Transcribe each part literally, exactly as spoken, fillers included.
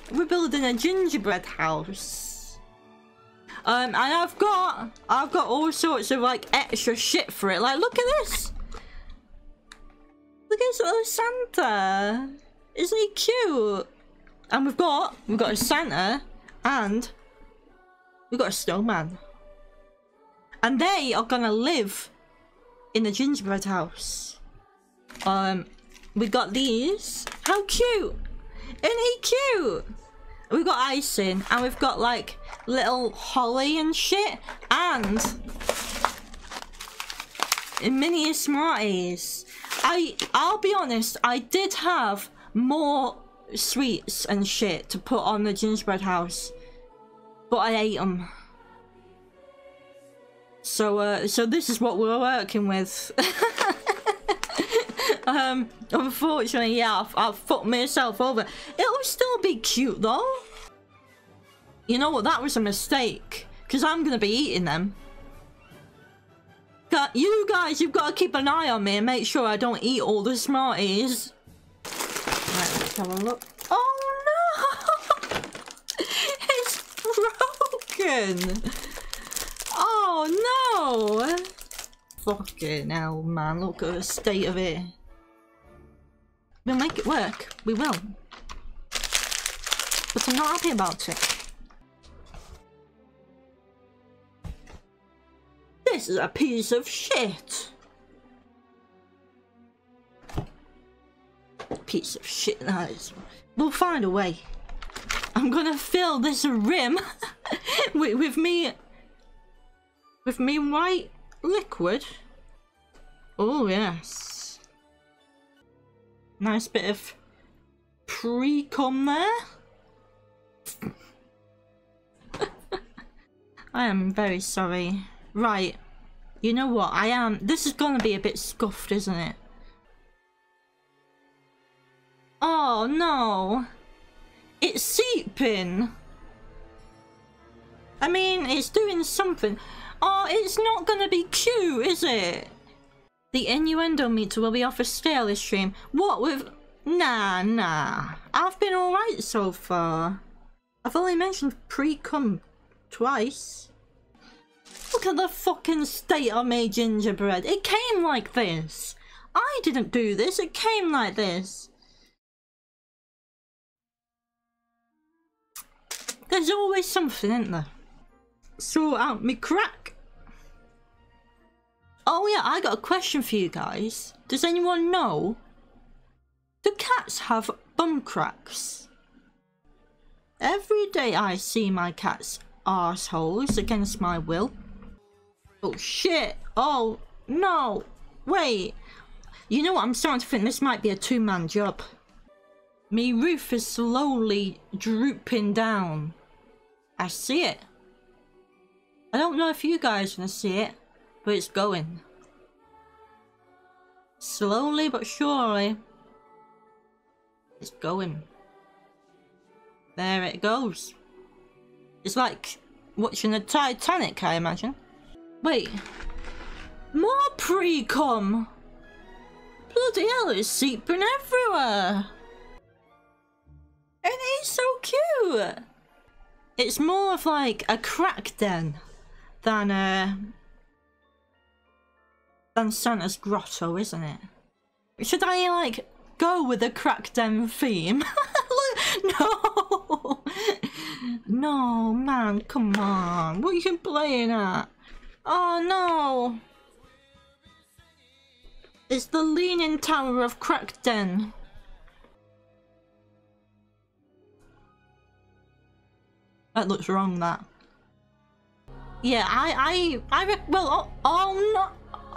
we're building a gingerbread house. Um, and I've got, I've got all sorts of like extra shit for it. Like, look at this. Look at this little Santa. Isn't he cute? And we've got, we've got a Santa and we've got a snowman. And they are gonna live in the gingerbread house. Um, we got these. How cute! Isn't he cute? We've got icing and we've got like little holly and shit and mini Smarties. I I'll be honest, I did have more sweets and shit to put on the gingerbread house, but I ate them. So uh, so this is what we're working with. Um, unfortunately, yeah, I've, I've fucked myself over. It'll still be cute, though. You know what? That was a mistake. Because I'm going to be eating them. You guys, you've got to keep an eye on me and make sure I don't eat all the Smarties. Right, let's have a look. Oh, no! It's broken! Oh, no! Fucking hell, man. Look at the state of it. We'll make it work. We will. But I'm not happy about it. This is a piece of shit. Piece of shit, that is. We'll find a way. I'm gonna fill this rim with, with me... With me white liquid. Oh, yes. Nice bit of pre-cum there. I am very sorry. Right. You know what? I am... This is gonna be a bit scuffed, isn't it? Oh, no. It's seeping. I mean, it's doing something. Oh, it's not gonna be cute, is it? The innuendo meter will be off a stale this stream. What with... Nah, nah. I've been alright so far. I've only mentioned pre-cum twice. Look at the fucking state of my gingerbread. It came like this. I didn't do this. It came like this. There's always something, isn't there? Sort out me crack. Oh yeah, I got a question for you guys. Does anyone know? Do cats have bum cracks? Every day I see my cat's arseholes against my will. Oh shit! Oh no! Wait! You know what? I'm starting to think this might be a two-man job. Me roof is slowly drooping down. I see it. I don't know if you guys can see it, but it's going. Slowly but surely. It's going. There it goes. It's like watching the Titanic, I imagine. Wait. More pre-cum! Bloody hell, it's seeping everywhere! And it's so cute! It's more of like a crack den than a... than Santa's grotto, isn't it? Should I like go with the crack den theme? No! No, man, come on. What are you playing at? Oh no! It's the Leaning Tower of Crackden. That looks wrong, that. Yeah, I, I, I, rec well, oh, oh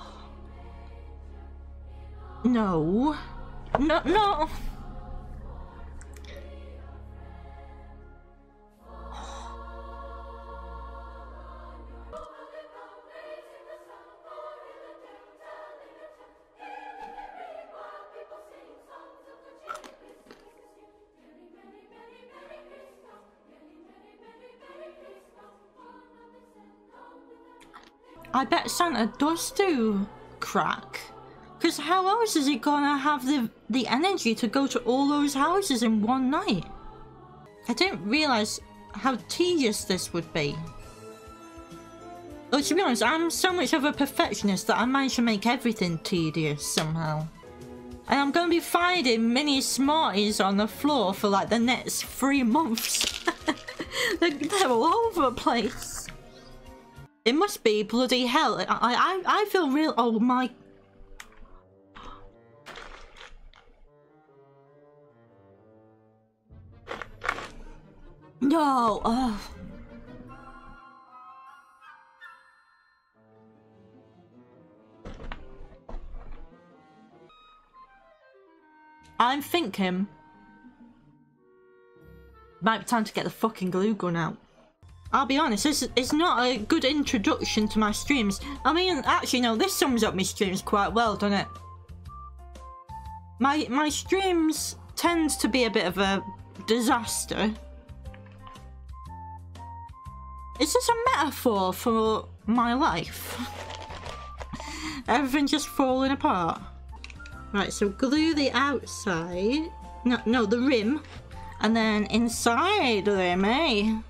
no. No. No, no. I bet Santa does do crack. Because how else is he gonna have the, the energy to go to all those houses in one night? I didn't realise how tedious this would be. Though to be honest, I'm so much of a perfectionist that I managed to make everything tedious somehow. And I'm going to be finding mini Smarties on the floor for like the next three months. they're, they're all over the place. It must be bloody hell. I, I, I feel real... Oh my... No, oh. I'm thinking might be time to get the fucking glue gun out. I'll be honest, this is not a good introduction to my streams. I mean, actually no, this sums up my streams quite well, doesn't it? My my streams tend to be a bit of a disaster. Is this a metaphor for my life? Everything just falling apart. Right, so glue the outside. No, no, the rim. And then inside the rim, eh?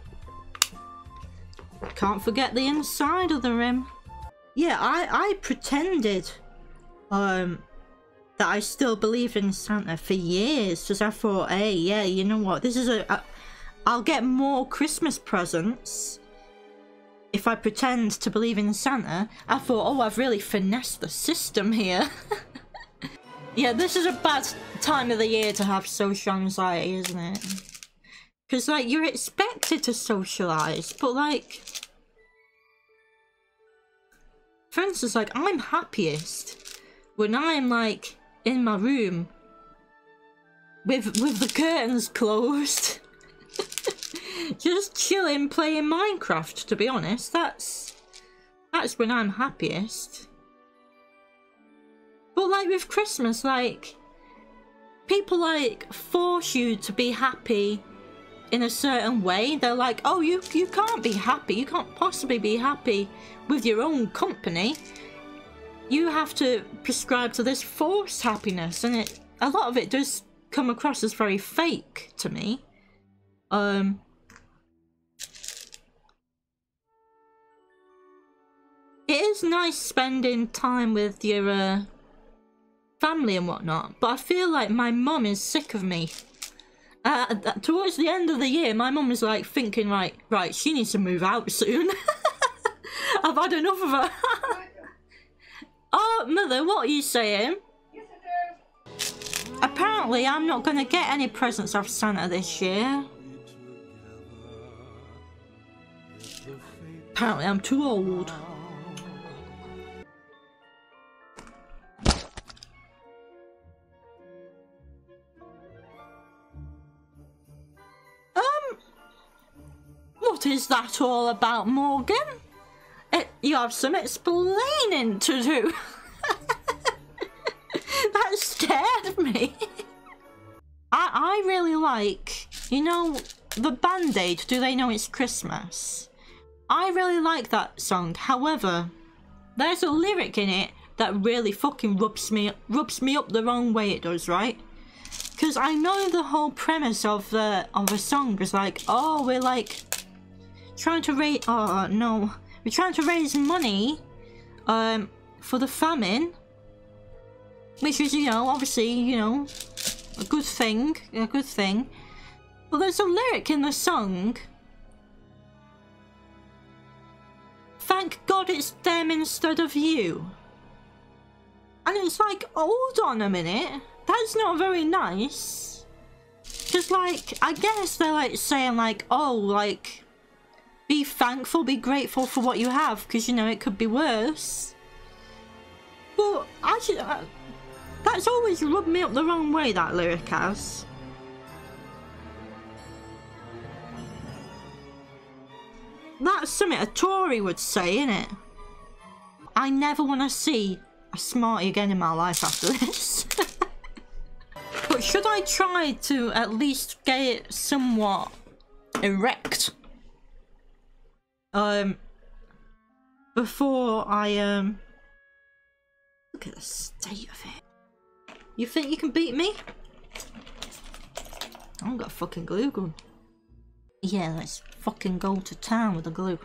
Can't forget the inside of the rim. Yeah, I, I pretended um, that I still believe in Santa for years. Because I thought, hey, yeah, you know what? This is a... a I'll get more Christmas presents if I pretend to believe in Santa. I thought, oh, I've really finessed the system here. Yeah, this is a bad time of the year to have social anxiety, isn't it? Because, like, you're expected to socialise, but, like... For instance, like, I'm happiest when I'm, like, in my room with, with the curtains closed. Just chilling, playing Minecraft, to be honest. That's that's when I'm happiest. But like with Christmas, like people like force you to be happy in a certain way. They're like, oh, you you can't be happy. You can't possibly be happy with your own company. You have to prescribe to this forced happiness, and it a lot of it does come across as very fake to me. Um. It is nice spending time with your uh, family and whatnot, but I feel like my mum is sick of me. Uh, towards the end of the year, my mum is like thinking, right, right, she needs to move out soon. I've had enough of her. Oh, mother, what are you saying? Apparently, I'm not going to get any presents off Santa this year. Apparently, I'm too old. What is that all about, Morgan? It, you have some explaining to do. That scared me. I, I really like, you know, the Band-Aid, Do They Know It's Christmas? I really like that song. However, there's a lyric in it that really fucking rubs me, rubs me up the wrong way it does, right? Because I know the whole premise of the of a song is like, oh, we're like trying to raise, oh no, we're trying to raise money um, for the famine, which is, you know, obviously, you know, a good thing, a good thing. But there's a lyric in the song, thank God it's them instead of you. And it's like, hold on a minute, that's not very nice. Because, like, I guess they're, like, saying, like, oh, like, be thankful, be grateful for what you have, because, you know, it could be worse. But, actually, uh, that's always rubbed me up the wrong way, that lyric has. That's something a Tory would say, innit? I never want to see a Smartie again in my life after this. But should I try to at least get it somewhat erect? Um, before I, um... Look at the state of it. You think you can beat me? I haven't got a fucking glue gun. Yeah, let's fucking go to town with the glue.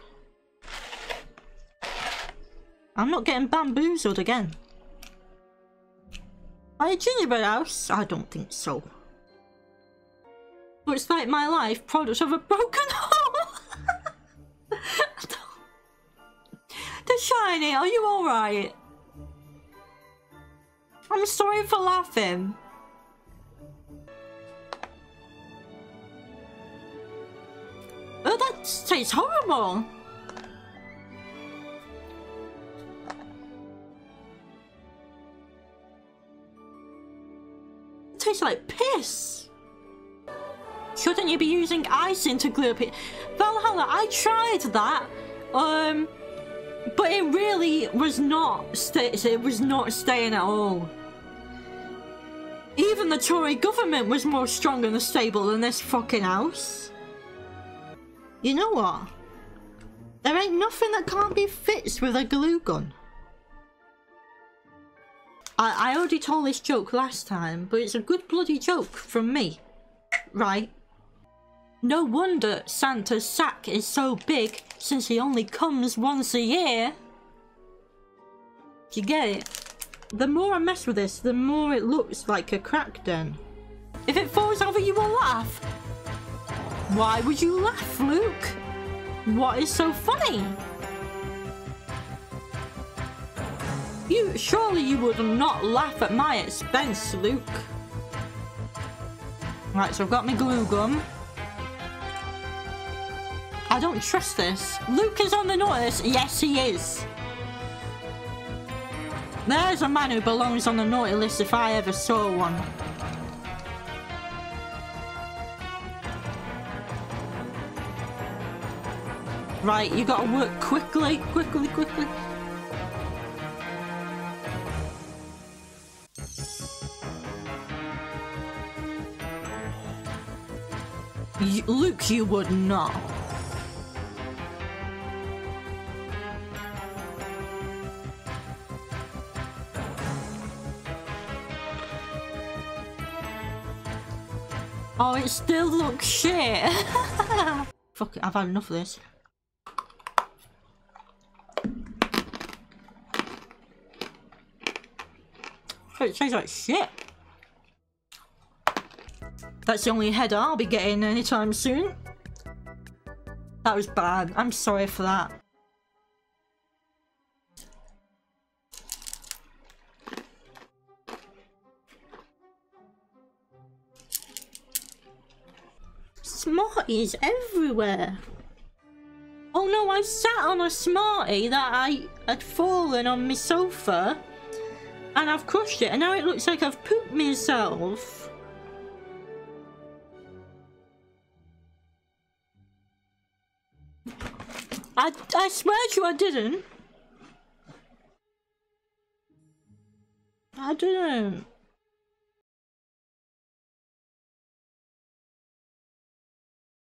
I'm not getting bamboozled again. By a gingerbread house? I don't think so. Looks like my life, product of a broken home. The Shiny, are you alright? I'm sorry for laughing. Oh, that tastes horrible. It tastes like piss. Shouldn't you be using icing to glue up it? Valhalla, I tried that. Um, but it really was not. Stay it was not staying at all. Even the Tory government was more strong and stable than this fucking house. You know what? There ain't nothing that can't be fixed with a glue gun. I, I already told this joke last time, but it's a good bloody joke from me. Right? No wonder Santa's sack is so big, since he only comes once a year. Do you get it? The more I mess with this, the more it looks like a crack den. If it falls over, you will laugh. Why would you laugh, Luke? What is so funny? You surely you would not laugh at my expense, Luke. Right, so I've got my glue gun. I don't trust this. Luke is on the notice. Yes, he is. There's a man who belongs on the naughty list if I ever saw one. Right, you gotta work quickly, quickly, quickly. You, Luke, you would not. Oh, it still looks shit. Fuck it, I've had enough of this. It tastes like shit. That's the only header I'll be getting anytime soon. That was bad. I'm sorry for that. Smarties everywhere. Oh no, I sat on a Smartie that I had fallen on my sofa and I've crushed it and now it looks like I've pooped myself. I, I swear to you I didn't. I didn't.